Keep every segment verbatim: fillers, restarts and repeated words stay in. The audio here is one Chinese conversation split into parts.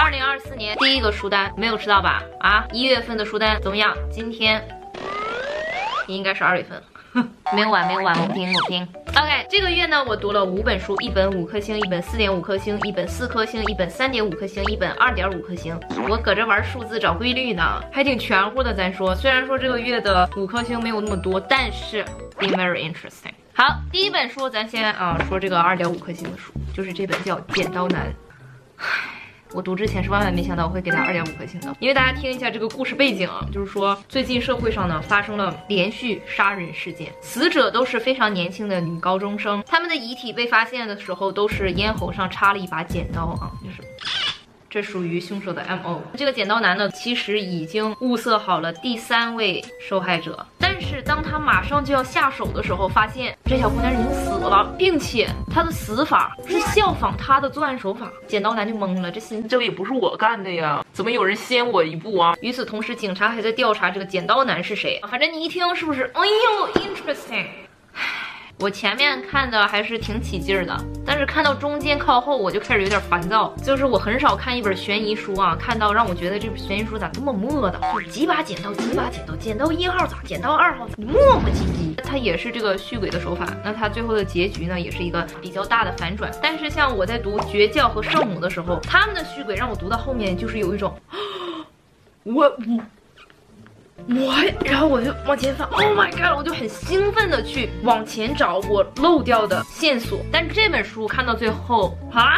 二零二四年第一个书单没有吃到吧？啊，一月份的书单怎么样？今天应该是二月份。没有完，没有完，我不听，我不听。OK， 这个月呢，我读了五本书，一本五颗星，一本四点五颗星，一本四颗星，一本三点五颗星，一本二点五颗星。我搁这玩数字找规律呢，还挺全乎的。咱说，虽然说这个月的五颗星没有那么多，但是 be very interesting。好，第一本书咱先啊说这个二点五颗星的书，就是这本叫《剪刀男》。唉。我读之前是万万没想到我会给他二点五颗星的，因为大家听一下这个故事背景啊，就是说最近社会上呢发生了连续杀人事件，死者都是非常年轻的女高中生，他们的遗体被发现的时候都是咽喉上插了一把剪刀啊，就是这属于凶手的 M O。 这个剪刀男呢，其实已经物色好了第三位受害者，但是当他马上就要下手的时候，发现这小姑娘已经死了，并且她的死法是效仿她的作案手法。剪刀男就懵了，这心这也不是我干的呀，怎么有人先我一步啊？与此同时，警察还在调查这个剪刀男是谁。反正你一听是不是？哎呦 ，interesting。我前面看的还是挺起劲儿的，但是看到中间靠后我就开始有点烦躁。就是我很少看一本悬疑书啊，看到让我觉得这本悬疑书咋这么磨的，就是几把剪刀，几把剪刀，剪刀一号咋，剪刀二号咋，磨磨唧唧。它也是这个续鬼的手法，那它最后的结局呢，也是一个比较大的反转。但是像我在读《绝教》和《圣母》的时候，他们的续鬼让我读到后面就是有一种，我我。我，然后我就往前翻 ，Oh my god！ 我就很兴奋的去往前找我漏掉的线索。但是这本书看到最后啊，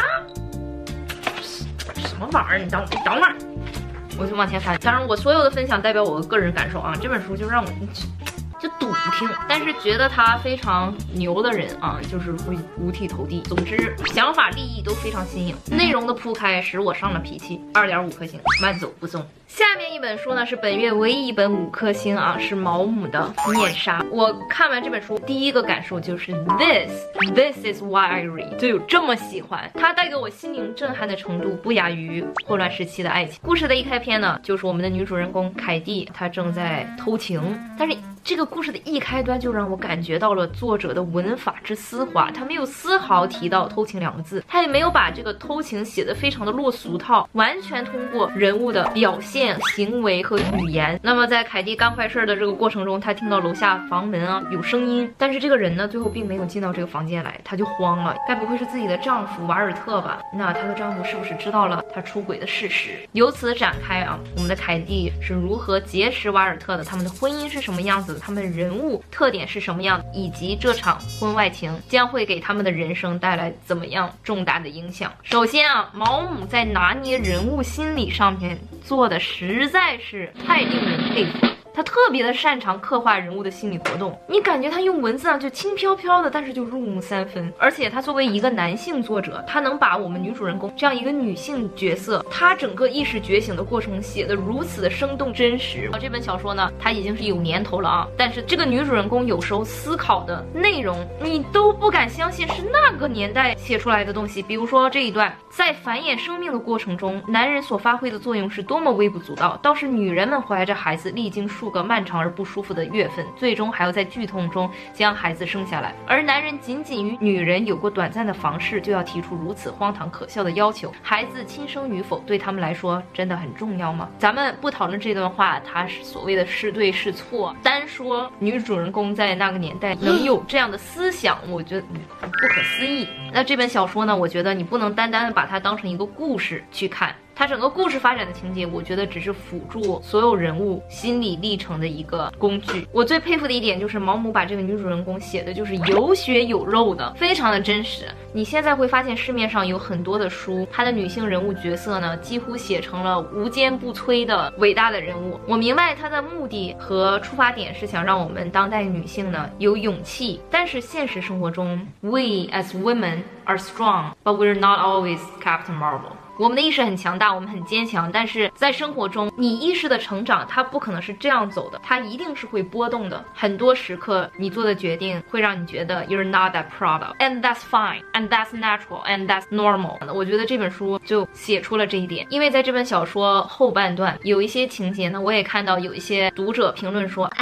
什么玩意儿？你等你等会儿，我就往前翻。当然，我所有的分享代表我的个人感受啊。这本书就让我就赌听，但是觉得他非常牛的人啊，就是会五体投地。总之，想法立意都非常新颖，内容的铺开使我上了脾气，二点五颗星，慢走不送。下面一本书呢是本月唯一一本五颗星啊，是毛姆的《面纱》。我看完这本书，第一个感受就是 this this is why I read， 就有这么喜欢。它带给我心灵震撼的程度不亚于霍乱时期的爱情。故事的一开篇呢，就是我们的女主人公凯蒂，她正在偷情，但是这个故事的一开端就让我感觉到了作者的文法之丝滑，他没有丝毫提到偷情两个字，他也没有把这个偷情写得非常的落俗套，完全通过人物的表现、行为和语言。那么在凯蒂干坏事的这个过程中，他听到楼下房门啊有声音，但是这个人呢最后并没有进到这个房间来，他就慌了，该不会是自己的丈夫瓦尔特吧？那她的丈夫是不是知道了她出轨的事实？由此展开啊，我们的凯蒂是如何结识瓦尔特的，他们的婚姻是什么样子的，他们人物特点是什么样，以及这场婚外情将会给他们的人生带来怎么样重大的影响。首先啊，毛姆在拿捏人物心理上面做的实在是太令人佩服了。他特别的擅长刻画人物的心理活动，你感觉他用文字啊就轻飘飘的，但是就入木三分。而且他作为一个男性作者，他能把我们女主人公这样一个女性角色，她整个意识觉醒的过程写得如此的生动真实。这本小说呢，它已经是有年头了啊，但是这个女主人公有时候思考的内容，你都不敢相信是那个年代写出来的东西。比如说这一段，在繁衍生命的过程中，男人所发挥的作用是多么微不足道，倒是女人们怀着孩子，历经数个漫长而不舒服的月份，最终还要在剧痛中将孩子生下来。而男人仅仅与女人有过短暂的房事，就要提出如此荒唐可笑的要求，孩子亲生与否对他们来说真的很重要吗？咱们不讨论这段话它是所谓的是对是错，单说女主人公在那个年代能有这样的思想，我觉得不可思议。那这本小说呢，我觉得你不能单单的把它当成一个故事去看，它整个故事发展的情节，我觉得只是辅助所有人物心理历程的一个工具。我最佩服的一点就是毛姆把这个女主人公写的就是有血有肉的，非常的真实。你现在会发现市面上有很多的书，它的女性人物角色呢，几乎写成了无坚不摧的伟大的人物。我明白它的目的和出发点是想让我们当代女性呢有勇气，但是现实生活中 ，we as women are strong, but we're not always Captain Marvel。我们的意识很强大，我们很坚强，但是在生活中，你意识的成长，它不可能是这样走的，它一定是会波动的。很多时刻，你做的决定会让你觉得 you're not that proud of, and that's fine, and that's natural, and that's normal。我觉得这本书就写出了这一点，因为在这本小说后半段有一些情节呢，我也看到有一些读者评论说，哎呀，他还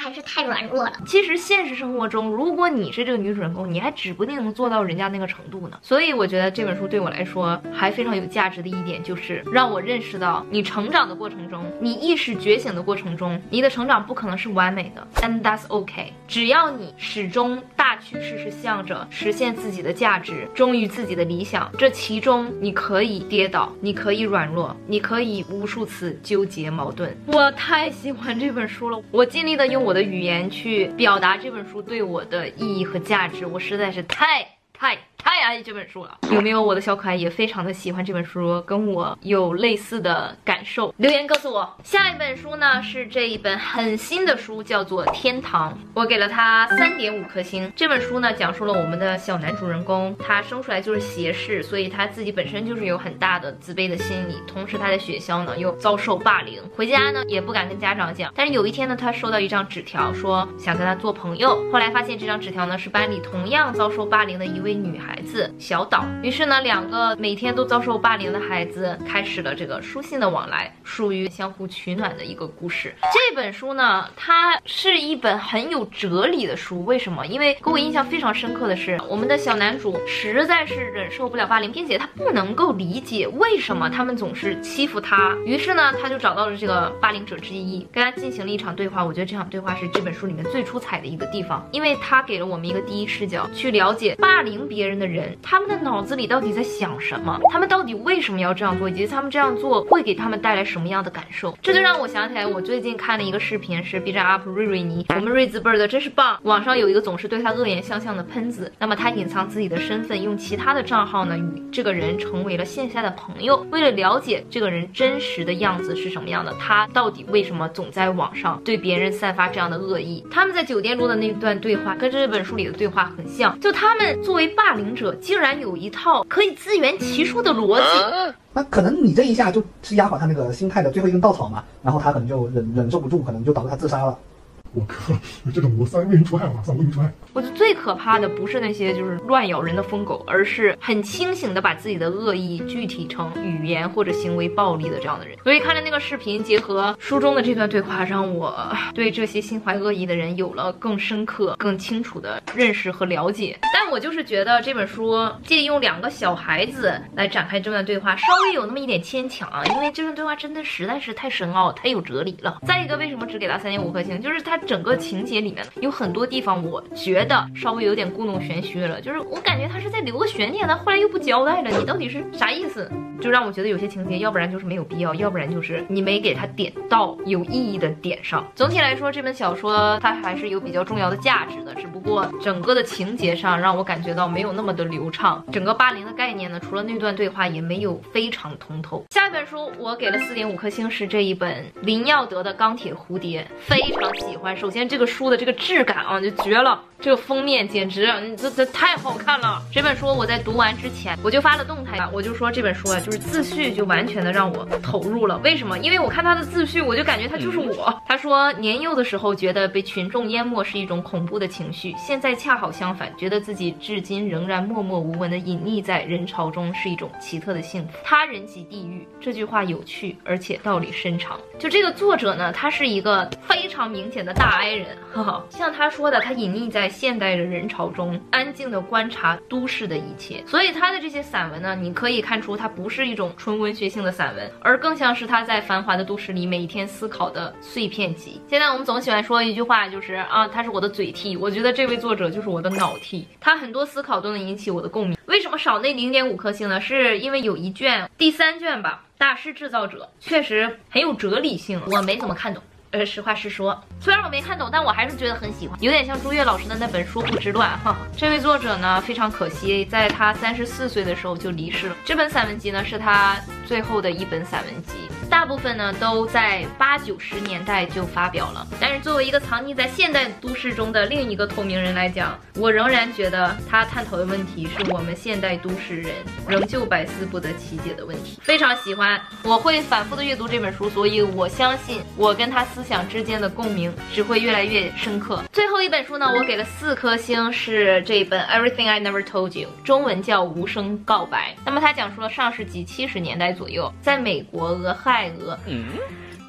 还是太软弱了。 其实现实生活中，如果你是这个女主人公，你还指不定能做到人家那个程度呢。所以我觉得这本书对我来说还非常有价值的一点，就是让我认识到，你成长的过程中，你意识觉醒的过程中，你的成长不可能是完美的 ，and that's okay。只要你始终大趋势是向着实现自己的价值，忠于自己的理想，这其中你可以跌倒，你可以软弱，你可以无数次纠结矛盾。我太喜欢这本书了，我尽力的用我的语言去表达这本书对我的意义和价值，我实在是太太太爱这本书了。有没有我的小可爱也非常的喜欢这本书，跟我有类似的感受？留言告诉我。下一本书呢是这一本很新的书，叫做《天堂》，我给了它三点五颗星。这本书呢讲述了我们的小男主人公，他生出来就是斜视，所以他自己本身就是有很大的自卑的心理，同时他在学校呢又遭受霸凌，回家呢也不敢跟家长讲。但是有一天呢，他收到一张纸条，说想跟他做朋友。后来发现这张纸条呢是班里同样遭受霸凌的一位女孩子小岛，于是呢两个每天都遭受霸凌的孩子开始了这个书信的往来，属于相互取暖的一个故事。这本书呢它是一本很有哲理的书，为什么？因为给我印象非常深刻的是，我们的小男主实在是忍受不了霸凌，并且他不能够理解为什么他们总是欺负他，于是呢他就找到了这个霸凌者之一，跟他进行了一场对话。我觉得这场对话是这本书里面最出彩的一个地方，因为他给了我们一个第一视角，去了解霸凌别人的人他们的脑子里到底在想什么，他们到底为什么要这样做，以及他们这样做会给他们带来什么样的感受。这就让我想起来，我最近看了一个视频，是 B 站 U P 瑞瑞妮，我们瑞子辈儿的真是棒。网上有一个总是对他恶言相向的喷子，那么他隐藏自己的身份，用其他的账号呢与这个人成为了线下的朋友。为了了解这个人真实的样子是什么样的，他到底为什么总在网上对别人散发这样的恶意，他们在酒店录的那段对话跟这本书里的对话很像，就他们作为霸凌者竟然有一套可以自圆其说的逻辑。 那可能你这一下就是压垮他那个心态的最后一根稻草嘛，然后他可能就忍忍受不住，可能就导致他自杀了。 我靠，这种我算为民除害嘛，算为民除害。 我觉得最可怕的不是那些就是乱咬人的疯狗，而是很清醒的把自己的恶意具体成语言或者行为暴力的这样的人。所以看了那个视频，结合书中的这段对话，让我对这些心怀恶意的人有了更深刻、更清楚的认识和了解。但我就是觉得这本书借用两个小孩子来展开这段对话，稍微有那么一点牵强啊，因为这段对话真的实在是太深奥、太有哲理了。再一个，为什么只给他三点五颗星？就是它整个情节里面有很多地方，我觉得稍微有点故弄玄虚了，就是我感觉他是在留个悬念，但后来又不交代了，你到底是啥意思？就让我觉得有些情节，要不然就是没有必要，要不然就是你没给他点到有意义的点上。总体来说，这本小说它还是有比较重要的价值的，只不过整个的情节上让我感觉到没有那么的流畅。整个霸凌的概念呢，除了那段对话，也没有非常通透。下一本书我给了四点五颗星，是这一本林耀德的《钢铁蝴蝶》，非常喜欢。首先这个书的这个质感啊，就绝了。这个封面简直，这这太好看了！这本书我在读完之前，我就发了动态，我就说这本书啊，就是自序就完全的让我投入了。为什么？因为我看他的自序，我就感觉他就是我。他说年幼的时候觉得被群众淹没是一种恐怖的情绪，现在恰好相反，觉得自己至今仍然默默无闻的隐匿在人潮中是一种奇特的幸福。他人即地狱，这句话有趣而且道理深长。就这个作者呢，他是一个非常明显的大 I 人，哈哈，像他说的，他隐匿在现代的人潮中，安静地观察都市的一切。所以他的这些散文呢，你可以看出它不是一种纯文学性的散文，而更像是他在繁华的都市里每一天思考的碎片集。现在我们总喜欢说一句话，就是啊，他是我的嘴替。我觉得这位作者就是我的脑替，他很多思考都能引起我的共鸣。为什么少那零点五颗星呢？是因为有一卷，第三卷吧，大师制造者，确实很有哲理性，我没怎么看懂。呃，实话实说，虽然我没看懂，但我还是觉得很喜欢，有点像朱越老师的那本《说不之乱》哈。这位作者呢，非常可惜，在他三十四岁的时候就离世了。这本散文集呢，是他最后的一本散文集，大部分呢都在八九十年代就发表了。但是作为一个藏匿在现代都市中的另一个透明人来讲，我仍然觉得他探讨的问题是我们现代都市人仍旧百思不得其解的问题。非常喜欢，我会反复的阅读这本书，所以我相信我跟他思想之间的共鸣只会越来越深刻。最后一本书呢，我给了四颗星，是这本 Everything I Never Told You， 中文叫无声告白。那么它讲述了上世纪七十年代左右，在美国俄亥俄。嗯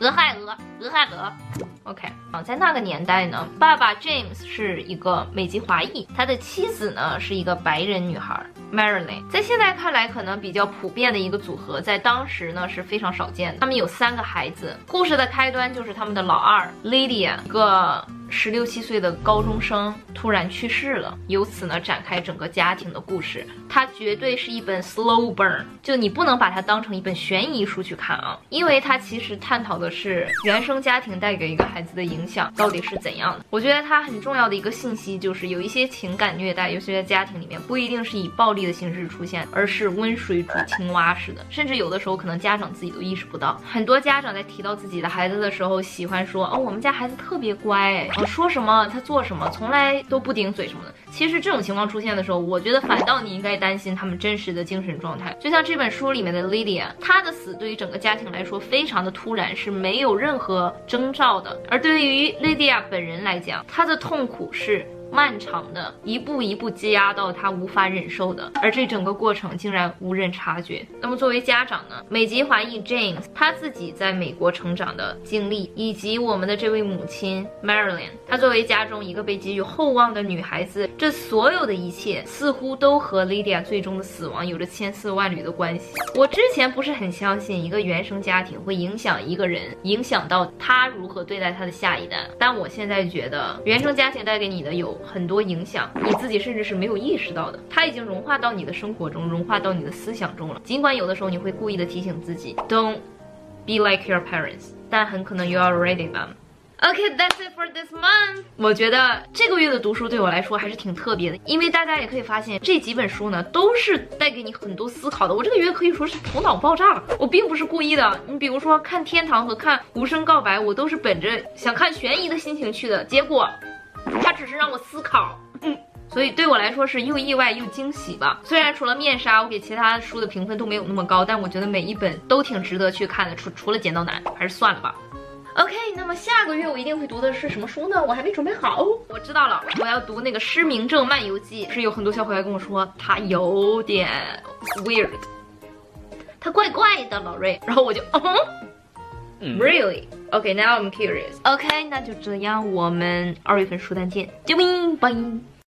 俄亥俄，俄亥俄。OK 啊，在那个年代呢，爸爸 James 是一个美籍华裔，他的妻子呢是一个白人女孩 Marilyn。在现在看来，可能比较普遍的一个组合，在当时呢是非常少见的。他们有三个孩子，故事的开端就是他们的老二 Lydia， 一个十六七岁的高中生突然去世了，由此呢展开整个家庭的故事。它绝对是一本 slow burn， 就你不能把它当成一本悬疑书去看啊，因为它其实探讨的是原生家庭带给一个孩子的影响到底是怎样的。我觉得它很重要的一个信息就是有一些情感虐待，尤其在家庭里面，不一定是以暴力的形式出现，而是温水煮青蛙似的，甚至有的时候可能家长自己都意识不到。很多家长在提到自己的孩子的时候，喜欢说哦，我们家孩子特别乖，哦，说什么他做什么，从来都不顶嘴什么的。其实这种情况出现的时候，我觉得反倒你应该担心他们真实的精神状态。就像这本书里面的 Lydia， 她的死对于整个家庭来说非常的突然，是没有任何征兆的。而对于 Lydia 本人来讲，她的痛苦是漫长的，一步一步积压到他无法忍受的，而这整个过程竟然无人察觉。那么作为家长呢，美籍华裔 James 他自己在美国成长的经历，以及我们的这位母亲 Marilyn， 她作为家中一个被寄予厚望的女孩子，这所有的一切似乎都和 Lydia 最终的死亡有着千丝万缕的关系。我之前不是很相信一个原生家庭会影响一个人，影响到他如何对待他的下一代，但我现在觉得原生家庭带给你的有很多影响，你自己甚至是没有意识到的，它已经融化到你的生活中，融化到你的思想中了。尽管有的时候你会故意的提醒自己 Don't be like your parents， 但很可能 you are already them。Okay, that's it for this month。我觉得这个月的读书对我来说还是挺特别的，因为大家也可以发现这几本书呢都是带给你很多思考的。我这个月可以说是头脑爆炸了，我并不是故意的。你比如说看《天堂》和看《无声告白》，我都是本着想看悬疑的心情去的，结果它只是让我思考。嗯。所以对我来说是又意外又惊喜吧。虽然除了面纱，我给其他书的评分都没有那么高，但我觉得每一本都挺值得去看的，除除了剪刀男，还是算了吧。OK， 那么下个月我一定会读的是什么书呢？我还没准备好。我知道了，我要读那个《失明症漫游记》。是有很多小伙伴跟我说它有点 weird， 它怪怪的，老瑞。然后我就嗯 ，really OK，now I'm curious。OK， 那就这样，我们二月份书单见，救命，拜。